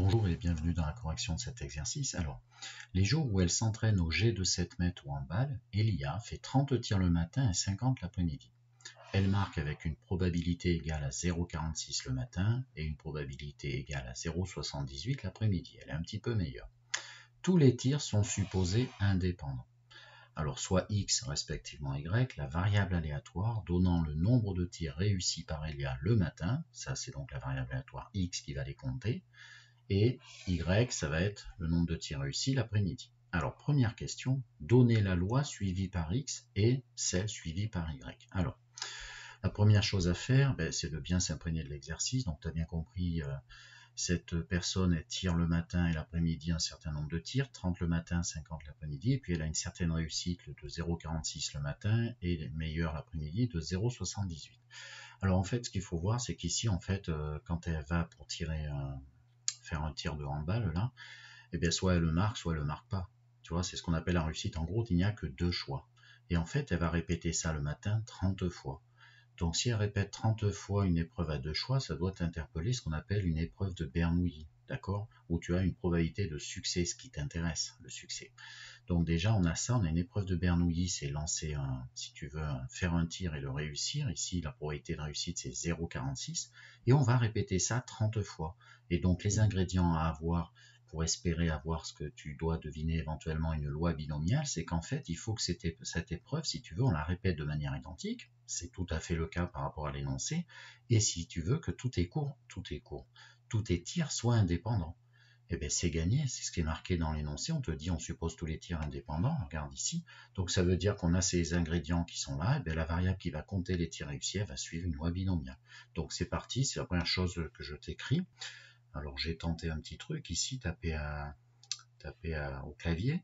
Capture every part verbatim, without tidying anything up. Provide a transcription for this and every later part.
Bonjour et bienvenue dans la correction de cet exercice. Alors, les jours où elle s'entraîne au jet de sept mètres ou en balle, Elia fait trente tirs le matin et cinquante l'après-midi. Elle marque avec une probabilité égale à zéro virgule quarante-six le matin et une probabilité égale à zéro virgule soixante-dix-huit l'après-midi. Elle est un petit peu meilleure. Tous les tirs sont supposés indépendants. Alors, soit X respectivement Y, la variable aléatoire donnant le nombre de tirs réussis par Elia le matin, ça c'est donc la variable aléatoire X qui va les compter, et Y, ça va être le nombre de tirs réussis l'après-midi. Alors, première question, donner la loi suivie par X et celle suivie par Y. Alors, la première chose à faire, ben, c'est de bien s'imprégner de l'exercice. Donc, tu as bien compris, euh, cette personne, elle tire le matin et l'après-midi un certain nombre de tirs, trente le matin, cinquante l'après-midi, et puis elle a une certaine réussite de zéro virgule quarante-six le matin et meilleure l'après-midi de zéro virgule soixante-dix-huit. Alors, en fait, ce qu'il faut voir, c'est qu'ici, en fait, euh, quand elle va pour tirer un faire un tir de handball là, et bien soit elle le marque, soit elle le marque pas. Tu vois, c'est ce qu'on appelle la réussite. En gros, il n'y a que deux choix. Et en fait, elle va répéter ça le matin trente fois. Donc si elle répète trente fois une épreuve à deux choix, ça doit t'interpeller ce qu'on appelle une épreuve de Bernoulli, d'accord? Où tu as une probabilité de succès, ce qui t'intéresse, le succès. Donc déjà, on a ça, on a une épreuve de Bernoulli, c'est lancer un, si tu veux, faire un tir et le réussir. Ici, la probabilité de réussite, c'est zéro virgule quarante-six. Et on va répéter ça trente fois. Et donc, les ingrédients à avoir pour espérer avoir ce que tu dois deviner éventuellement une loi binomiale, c'est qu'en fait, il faut que cette, cette épreuve, si tu veux, on la répète de manière identique. C'est tout à fait le cas par rapport à l'énoncé. Et si tu veux que tout est court, tout est court, tous tes tirs soient indépendants. Eh bien, c'est gagné, c'est ce qui est marqué dans l'énoncé. On te dit, on suppose tous les tirs indépendants, regarde ici. Donc, ça veut dire qu'on a ces ingrédients qui sont là. Et bien, la variable qui va compter les tirs réussis, elle va suivre une loi binomiale. Donc, c'est parti, c'est la première chose que je t'écris. Alors, j'ai tenté un petit truc ici, taper, à, taper à, au clavier.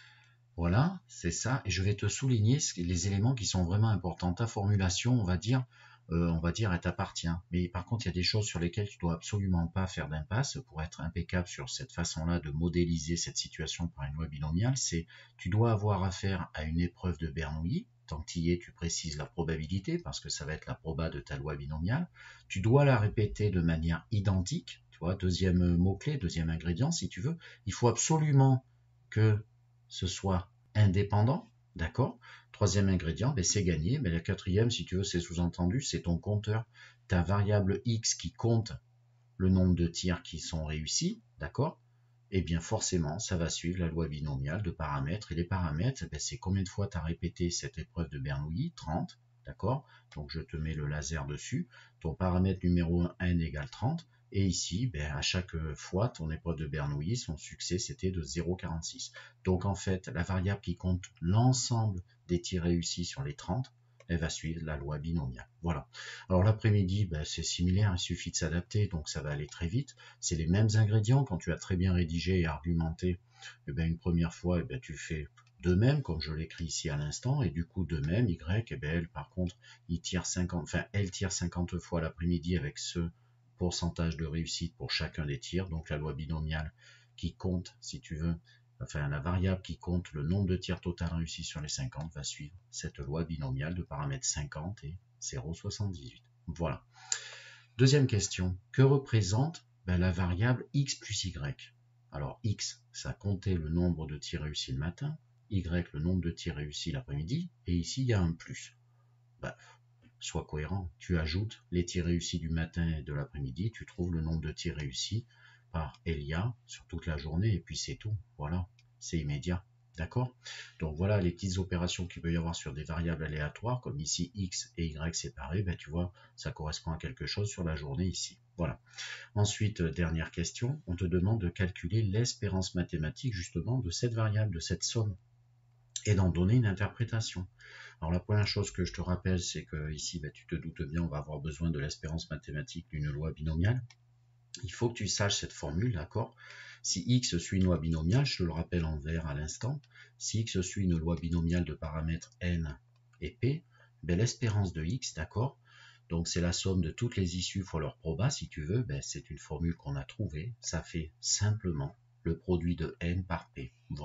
Voilà, c'est ça. Et je vais te souligner les éléments qui sont vraiment importants. Ta formulation, on va dire, Euh, on va dire, elle t'appartient. Mais par contre, il y a des choses sur lesquelles tu dois absolument pas faire d'impasse pour être impeccable sur cette façon-là de modéliser cette situation par une loi binomiale. C'est, tu dois avoir affaire à une épreuve de Bernoulli. Tant que tu y es, tu précises la probabilité parce que ça va être la proba de ta loi binomiale. Tu dois la répéter de manière identique. Tu vois, deuxième mot-clé, deuxième ingrédient, si tu veux. Il faut absolument que ce soit indépendant. D'accord? Troisième ingrédient, ben c'est gagné. Ben la quatrième, si tu veux, c'est sous-entendu, c'est ton compteur. Ta variable X qui compte le nombre de tirs qui sont réussis, d'accord? Et bien forcément, ça va suivre la loi binomiale de paramètres. Et les paramètres, ben, c'est combien de fois tu as répété cette épreuve de Bernoulli? trente, d'accord? Donc je te mets le laser dessus. Ton paramètre numéro un, n égale trente. Et ici, ben, à chaque fois, ton épreuve de Bernoulli, son succès, c'était de zéro virgule quarante-six. Donc en fait, la variable qui compte l'ensemble des tirs réussis sur les trente, elle va suivre la loi binomiale. Voilà. Alors l'après-midi, ben, c'est similaire, il suffit de s'adapter, donc ça va aller très vite. C'est les mêmes ingrédients. Quand tu as très bien rédigé et argumenté, eh ben, une première fois, eh ben, tu fais de même, comme je l'écris ici à l'instant, et du coup de même, Y, eh ben, elle, par contre, il tire cinquante, enfin, elle tire cinquante fois l'après-midi avec ce pourcentage de réussite pour chacun des tirs, donc la loi binomiale qui compte, si tu veux, enfin la variable qui compte le nombre de tirs total réussis sur les cinquante va suivre cette loi binomiale de paramètres cinquante et zéro virgule soixante-dix-huit. Voilà. Deuxième question, que représente ben, la variable X plus Y? Alors X, ça comptait le nombre de tirs réussis le matin, Y, le nombre de tirs réussis l'après-midi, et ici il y a un plus. Ben, sois cohérent, tu ajoutes les tirs réussis du matin et de l'après-midi, tu trouves le nombre de tirs réussis par Elia sur toute la journée, et puis c'est tout, voilà, c'est immédiat, d'accord? Donc voilà les petites opérations qu'il peut y avoir sur des variables aléatoires, comme ici X et Y séparés, ben tu vois, ça correspond à quelque chose sur la journée ici, voilà. Ensuite, dernière question, on te demande de calculer l'espérance mathématique justement de cette variable, de cette somme, et d'en donner une interprétation. Alors la première chose que je te rappelle, c'est que ici, ben, tu te doutes bien, on va avoir besoin de l'espérance mathématique d'une loi binomiale. Il faut que tu saches cette formule, d'accord? Si X suit une loi binomiale, je te le rappelle en vert à l'instant, si X suit une loi binomiale de paramètres N et P, ben, l'espérance de X, d'accord? Donc c'est la somme de toutes les issues fois leur proba, si tu veux, ben, c'est une formule qu'on a trouvée, ça fait simplement le produit de N par P, voilà.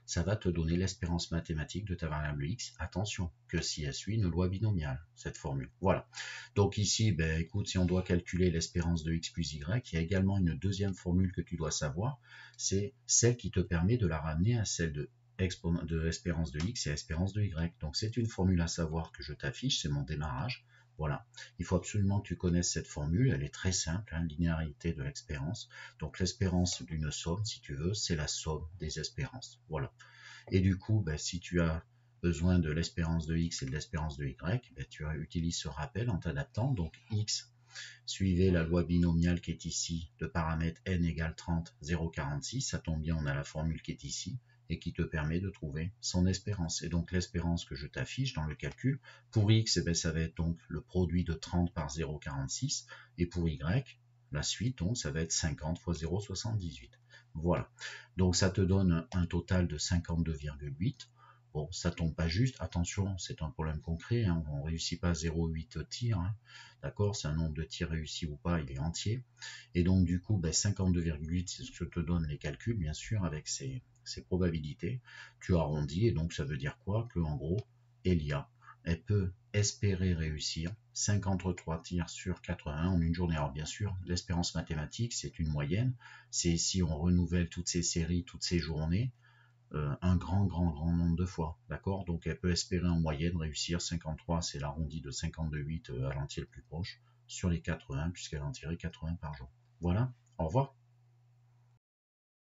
ça va te donner l'espérance mathématique de ta variable x. Attention, que si elle suit une loi binomiale, cette formule. Voilà. Donc ici, ben, écoute, si on doit calculer l'espérance de x plus y, il y a également une deuxième formule que tu dois savoir, c'est celle qui te permet de la ramener à celle de de l'espérance de x et l'espérance de y. Donc c'est une formule à savoir que je t'affiche, c'est mon démarrage. Voilà, il faut absolument que tu connaisses cette formule, elle est très simple, hein, linéarité de l'espérance. Donc l'espérance d'une somme, si tu veux, c'est la somme des espérances. Voilà. Et du coup, ben, si tu as besoin de l'espérance de x et de l'espérance de y, ben, tu utilises ce rappel en t'adaptant. Donc x, suivez la loi binomiale qui est ici, de paramètre n égale trente, zéro virgule quarante-six, ça tombe bien, on a la formule qui est ici, et qui te permet de trouver son espérance. Et donc l'espérance que je t'affiche dans le calcul, pour x, eh bien, ça va être donc le produit de trente par zéro virgule quarante-six, et pour y, la suite, donc ça va être cinquante fois zéro virgule soixante-dix-huit. Voilà, donc ça te donne un total de cinquante-deux virgule huit. Bon, ça tombe pas juste, attention, c'est un problème concret, hein, on ne réussit pas zéro virgule huit tirs, hein, d'accord, c'est un nombre de tirs réussis ou pas, il est entier, et donc du coup, ben, cinquante-deux virgule huit, c'est ce que te donnent les calculs, bien sûr, avec ces, ces probabilités, tu arrondis, et donc ça veut dire quoi? Que en gros, Elia, elle peut espérer réussir cinquante-trois tirs sur quatre-vingts en une journée. Alors bien sûr, l'espérance mathématique, c'est une moyenne, c'est si on renouvelle toutes ces séries, toutes ces journées, Euh, un grand, grand, grand nombre de fois, d'accord? Donc elle peut espérer en moyenne réussir cinquante-trois, c'est l'arrondi de cinquante-deux virgule huit à l'entier le plus proche, sur les quatre-vingts, puisqu'elle en tirait quatre-vingts par jour. Voilà, au revoir.